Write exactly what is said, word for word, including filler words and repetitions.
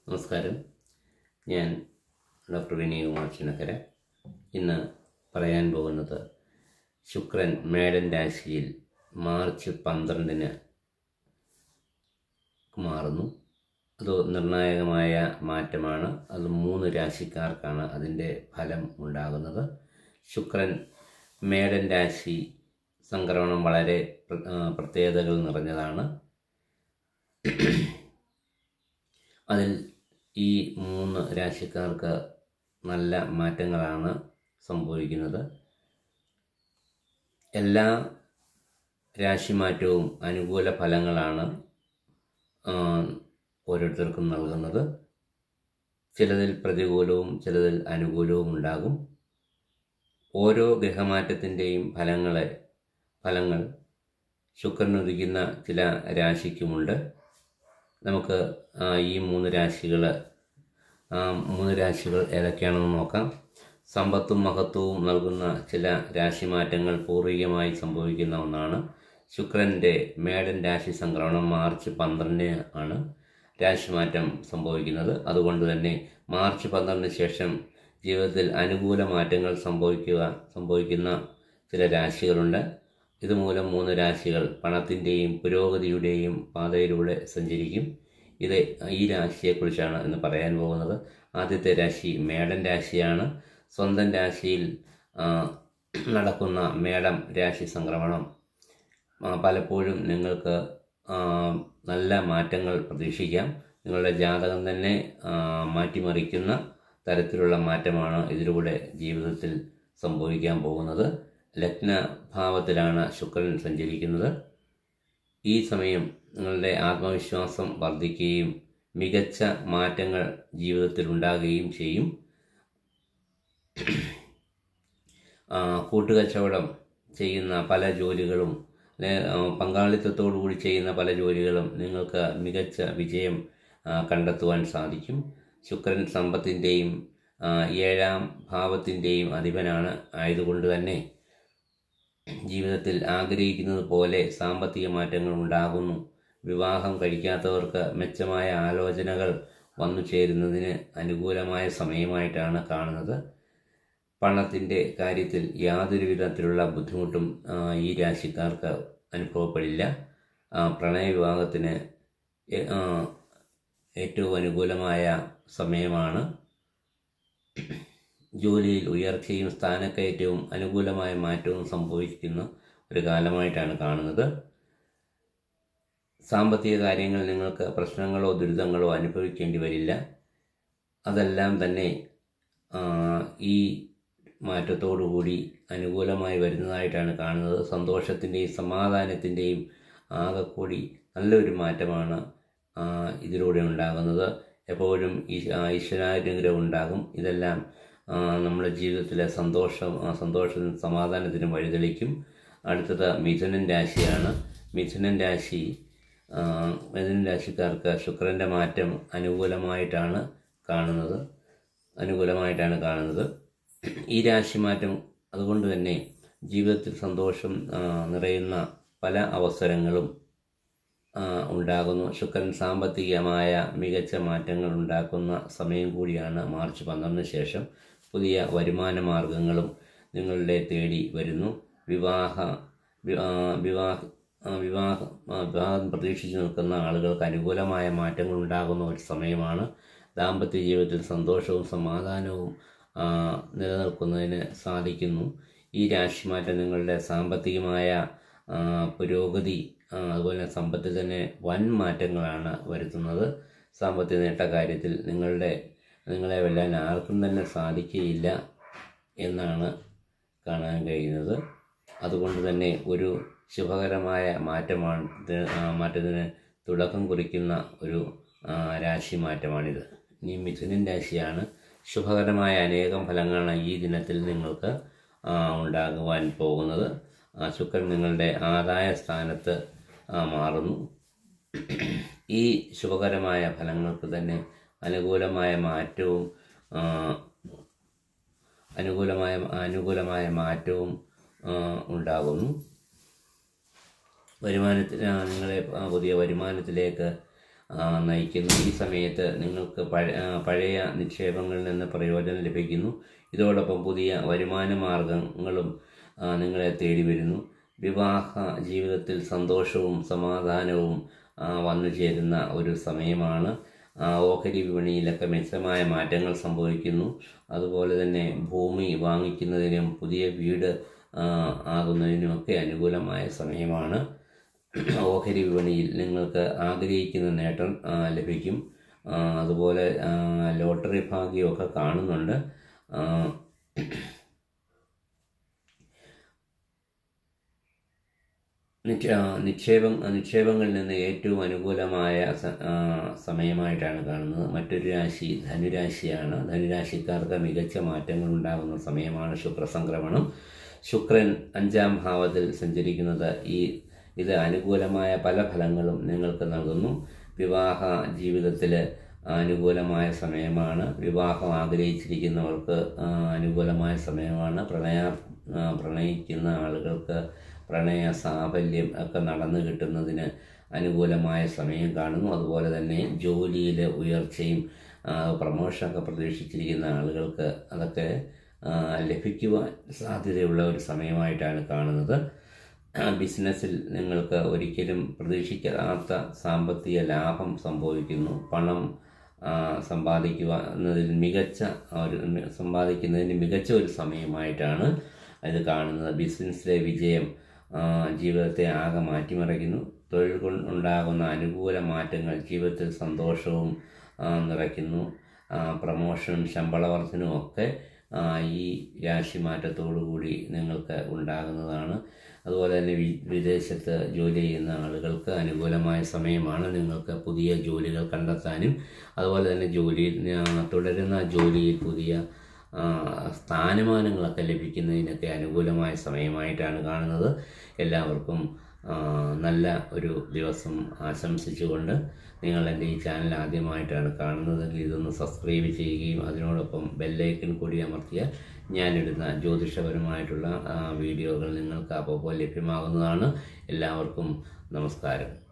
നമസ്കാരം. ഞാൻ ഡോക്ടർ വിനയകുമാർ ചിന്നക്കര. ഇന്ന് പറയാൻ പോകുന്നത് ശുക്രൻ മേടൻ രാശിയിൽ മാർച്ച് പന്ത്രണ്ടിന് മാറുന്നു. അത് നിർണായകമായ മാറ്റമാണ്. അത് മൂന്ന് രാശിക്കാർക്കാണ് അതിൻ്റെ ഫലം ഉണ്ടാകുന്നത്. ശുക്രൻ മേടൻ രാശി സംക്രമണം വളരെ പ്രത്യേകതകൾ നിറഞ്ഞതാണ്. അതിൽ ഈ മൂന്ന് രാശിക്കാർക്ക് നല്ല മാറ്റങ്ങളാണ് സംഭവിക്കുന്നത്. എല്ലാ രാശിമാറ്റവും അനുകൂല ഫലങ്ങളാണ് ഓരോരുത്തർക്കും നൽകുന്നത്. ചിലതിൽ പ്രതികൂലവും ചിലതിൽ അനുകൂലവും ഉണ്ടാകും. ഓരോ ഗ്രഹമാറ്റത്തിൻ്റെയും ഫലങ്ങളെ ഫലങ്ങൾ ശുക്രനുദിക്കുന്ന ചില രാശിക്കുമുണ്ട്. നമുക്ക് ഈ മൂന്ന് രാശികൾ മൂന്ന് രാശികൾ ഏതൊക്കെയാണെന്ന് നോക്കാം. സമ്പത്തും മഹത്വവും നൽകുന്ന ചില രാശിമാറ്റങ്ങൾ പൂർവികമായി സംഭവിക്കുന്ന ഒന്നാണ്. ശുക്രൻ്റെ മേടൻ രാശി സംക്രമണം മാർച്ച് പന്ത്രണ്ടിന് ആണ് രാശിമാറ്റം സംഭവിക്കുന്നത്. അതുകൊണ്ട് തന്നെ മാർച്ച് പന്ത്രണ്ടിന് ശേഷം ജീവിതത്തിൽ അനുകൂല മാറ്റങ്ങൾ സംഭവിക്കുക സംഭവിക്കുന്ന ചില രാശികളുണ്ട്. ഇതുമൂലം മൂന്ന് രാശികൾ പണത്തിൻ്റെയും പുരോഗതിയുടെയും പാതയിലൂടെ സഞ്ചരിക്കും. ഇത് ഈ രാശിയെക്കുറിച്ചാണ് ഇന്ന് പറയാൻ പോകുന്നത്. ആദ്യത്തെ രാശി മേടൻ രാശിയാണ്. സ്വന്തം രാശിയിൽ നടക്കുന്ന മേടം രാശി സംക്രമണം പലപ്പോഴും നിങ്ങൾക്ക് നല്ല മാറ്റങ്ങൾ പ്രതീക്ഷിക്കാം. നിങ്ങളുടെ ജാതകം തന്നെ മാറ്റിമറിക്കുന്ന തരത്തിലുള്ള മാറ്റമാണ് ഇതിലൂടെ ജീവിതത്തിൽ സംഭവിക്കാൻ പോകുന്നത്. ലഗ്നഭാവത്തിലാണ് ശുക്രൻ സഞ്ചരിക്കുന്നത്. ഈ സമയം നിങ്ങളുടെ ആത്മവിശ്വാസം വർദ്ധിക്കുകയും മികച്ച മാറ്റങ്ങൾ ജീവിതത്തിൽ ഉണ്ടാകുകയും ചെയ്യും. കൂട്ടുകച്ചവടം ചെയ്യുന്ന പല ജോലികളും പങ്കാളിത്തത്തോടു കൂടി ചെയ്യുന്ന പല ജോലികളും നിങ്ങൾക്ക് മികച്ച വിജയം കണ്ടെത്തുവാൻ സാധിക്കും. ശുക്രൻ സമ്പത്തിൻ്റെയും ഏഴാം ഭാവത്തിൻ്റെയും അധിപനാണ്. ആയതുകൊണ്ട് തന്നെ ജീവിതത്തിൽ ആഗ്രഹിക്കുന്നത് പോലെ സാമ്പത്തിക മാറ്റങ്ങൾ ഉണ്ടാകുന്നു. വിവാഹം കഴിക്കാത്തവർക്ക് മെച്ചമായ ആലോചനകൾ വന്നു ചേരുന്നതിന് അനുകൂലമായ സമയമായിട്ടാണ് കാണുന്നത്. പണത്തിൻ്റെ കാര്യത്തിൽ യാതൊരു വിധത്തിലുള്ള ബുദ്ധിമുട്ടും ഈ രാശിക്കാർക്ക് അനുഭവപ്പെടില്ല. പ്രണയവിവാഹത്തിന് ഏറ്റവും അനുകൂലമായ സമയമാണ്. ജോലിയിൽ ഉയർച്ചയും സ്ഥാനക്കയറ്റവും അനുകൂലമായ മാറ്റവും സംഭവിക്കുന്ന ഒരു കാലമായിട്ടാണ് കാണുന്നത്. സാമ്പത്തിക കാര്യങ്ങൾ നിങ്ങൾക്ക് പ്രശ്നങ്ങളോ ദുരിതങ്ങളോ അനുഭവിക്കേണ്ടി വരില്ല. അതെല്ലാം തന്നെ ഈ മാറ്റത്തോടുകൂടി അനുകൂലമായി വരുന്നതായിട്ടാണ് കാണുന്നത്. സന്തോഷത്തിൻ്റെയും സമാധാനത്തിൻ്റെയും ആകെക്കൂടി നല്ലൊരു മാറ്റമാണ് ഇതിലൂടെ ഉണ്ടാകുന്നത്. എപ്പോഴും ഈശ്വരാനുഗ്രഹം ഉണ്ടാകും. ഇതെല്ലാം നമ്മുടെ ജീവിതത്തിലെ സന്തോഷം സന്തോഷത്തിനും സമാധാനത്തിനും വഴിതെളിക്കും. അടുത്തത് മിഥുനൻ രാശിയാണ്. മിഥുനൻ രാശി മിഥുനൻ രാശിക്കാർക്ക് ശുക്രൻ്റെ മാറ്റം അനുകൂലമായിട്ടാണ് കാണുന്നത് അനുകൂലമായിട്ടാണ് കാണുന്നത് ഈ രാശി മാറ്റം അതുകൊണ്ട് തന്നെ ജീവിതത്തിൽ സന്തോഷം നിറയുന്ന പല അവസരങ്ങളും ഉണ്ടാകുന്നു. ശുക്രൻ സാമ്പത്തികമായ മികച്ച മാറ്റങ്ങൾ ഉണ്ടാക്കുന്ന സമയം കൂടിയാണ് മാർച്ച് പന്ത്രണ്ടിന് ശേഷം. പുതിയ വരുമാന മാർഗങ്ങളും നിങ്ങളുടെ തേടി വരുന്നു. വിവാഹ വിവാഹ വിവാഹ വിവാഹം പ്രതീക്ഷിച്ച് നിൽക്കുന്ന ആളുകൾക്ക് അനുകൂലമായ മാറ്റങ്ങൾ ഉണ്ടാകുന്ന ഒരു സമയമാണ്. ദാമ്പത്യ ജീവിതത്തിൽ സന്തോഷവും സമാധാനവും നിലനിൽക്കുന്നതിന് സാധിക്കുന്നു. ഈ രാശിമാറ്റം നിങ്ങളുടെ സാമ്പത്തികമായ പുരോഗതി അതുപോലെ സമ്പത്തിൽ തന്നെ വൻ മാറ്റങ്ങളാണ് വരുത്തുന്നത്. സാമ്പത്തിക നേട്ട കാര്യത്തിൽ നിങ്ങളുടെ നിങ്ങളെ വെല്ലാൻ ആർക്കും തന്നെ സാധിക്കുകയില്ല എന്നാണ് കാണാൻ കഴിയുന്നത്. അതുകൊണ്ട് തന്നെ ഒരു ശുഭകരമായ മാറ്റമാണ് മാറ്റത്തിന് തുടക്കം കുറിക്കുന്ന ഒരു രാശി മാറ്റമാണിത്. ഇനി മിഥുനൻ രാശിയാണ്. ശുഭകരമായ അനേകം ഫലങ്ങളാണ് ഈ ദിനത്തിൽ നിങ്ങൾക്ക് ഉണ്ടാകുവാൻ പോകുന്നത്. ശുക്രൻ നിങ്ങളുടെ ആദായ സ്ഥാനത്ത് മാറുന്നു. ഈ ശുഭകരമായ ഫലങ്ങൾക്ക് തന്നെ അനുകൂലമായ മാറ്റവും അനുകൂലമായ അനുകൂലമായ മാറ്റവും ഉണ്ടാകുന്നു. വരുമാനത്തിന് നിങ്ങളെ പുതിയ വരുമാനത്തിലേക്ക് നയിക്കുന്നു. ഈ സമയത്ത് നിങ്ങൾക്ക് പഴയ നിക്ഷേപങ്ങളിൽ നിന്ന് പ്രയോജനം ലഭിക്കുന്നു. ഇതോടൊപ്പം പുതിയ വരുമാന മാർഗങ്ങളും നിങ്ങളെ തേടി വരുന്നു. വിവാഹ ജീവിതത്തിൽ സന്തോഷവും സമാധാനവും വന്നു ചേരുന്ന ഒരു സമയമാണ്. ഓഹരി വിപണിയിലൊക്കെ മെച്ചമായ മാറ്റങ്ങൾ സംഭവിക്കുന്നു. അതുപോലെ തന്നെ ഭൂമി വാങ്ങിക്കുന്നതിനും പുതിയ വീട് ആകുന്നതിനുമൊക്കെ അനുകൂലമായ സമയമാണ്. ഓഹരി വിപണിയിൽ നിങ്ങൾക്ക് ആഗ്രഹിക്കുന്ന നേട്ടം ലഭിക്കും. അതുപോലെ ലോട്ടറി ഭാഗ്യമൊക്കെ കാണുന്നുണ്ട്. നിക്ഷേപ നിക്ഷേപങ്ങളിൽ നിന്ന് ഏറ്റവും അനുകൂലമായ സമയമായിട്ടാണ് കാണുന്നത്. മറ്റൊരു രാശി ധനുരാശിയാണ്. ധനുരാശിക്കാർക്ക് മികച്ച മാറ്റങ്ങൾ ഉണ്ടാകുന്ന സമയമാണ് ശുക്രസംക്രമണം. ശുക്രൻ അഞ്ചാം ഭാവത്തിൽ സഞ്ചരിക്കുന്നത് ഈ ഇത് അനുകൂലമായ പല ഫലങ്ങളും നിങ്ങൾക്ക് നൽകുന്നു. വിവാഹ ജീവിതത്തിൽ അനുകൂലമായ സമയമാണ്. വിവാഹം ആഗ്രഹിച്ചിരിക്കുന്നവർക്ക് അനുകൂലമായ സമയമാണ്. പ്രണയ പ്രണയിക്കുന്ന ആളുകൾക്ക് പ്രണയ സാഫല്യം ഒക്കെ നടന്നു കിട്ടുന്നതിന് അനുകൂലമായ സമയം കാണുന്നു. അതുപോലെ തന്നെ ജോലിയിൽ ഉയർച്ചയും പ്രമോഷനൊക്കെ പ്രതീക്ഷിച്ചിരിക്കുന്ന ആളുകൾക്ക് അതൊക്കെ ലഭിക്കുവാൻ സാധ്യതയുള്ള ഒരു സമയമായിട്ടാണ് കാണുന്നത്. ബിസിനസ്സിൽ നിങ്ങൾക്ക് ഒരിക്കലും പ്രതീക്ഷിക്കാത്ത സാമ്പത്തിക ലാഭം സംഭവിക്കുന്നു. പണം സമ്പാദിക്കുന്നതിൽ മികച്ച ഒരു സമ്പാദിക്കുന്നതിന് മികച്ച ഒരു സമയമായിട്ടാണ് ഇത് കാണുന്നത്. ബിസിനസ്സിലെ വിജയം ജീവിതത്തെ ആകെ മാറ്റിമറിക്കുന്നു. തൊഴിൽ കൊണ്ടുണ്ടാകുന്ന അനുകൂല മാറ്റങ്ങൾ ജീവിതത്തിൽ സന്തോഷവും നിറയ്ക്കുന്നു. പ്രമോഷനും ശമ്പള വർധനവും ഒക്കെ ഈ രാശിമാറ്റത്തോടുകൂടി നിങ്ങൾക്ക് ഉണ്ടാകുന്നതാണ്. അതുപോലെ തന്നെ വിദേശത്ത് ജോലി ചെയ്യുന്ന ആളുകൾക്ക് അനുകൂലമായ സമയമാണ്. നിങ്ങൾക്ക് പുതിയ ജോലികൾ കണ്ടെത്താനും അതുപോലെ തന്നെ ജോലിയിൽ തുടരുന്ന ജോലിയിൽ പുതിയ സ്ഥാനമാനങ്ങളൊക്കെ ലഭിക്കുന്നതിനൊക്കെ അനുകൂലമായ സമയമായിട്ടാണ് കാണുന്നത്. എല്ലാവർക്കും നല്ല ഒരു ദിവസം ആശംസിച്ചുകൊണ്ട് നിങ്ങൾ എൻ്റെ ഈ ചാനൽ ആദ്യമായിട്ടാണ് കാണുന്നതെങ്കിൽ ഇതൊന്ന് സബ്സ്ക്രൈബ് ചെയ്യുകയും അതിനോടൊപ്പം ബെല്ലൈക്കൺ കൂടി അമർത്തിയാൽ ഞാനിടുന്ന ജ്യോതിഷപരമായിട്ടുള്ള വീഡിയോകൾ നിങ്ങൾക്ക് അപ്പോൾ ലഭ്യമാകുന്നതാണ്. എല്ലാവർക്കും നമസ്കാരം.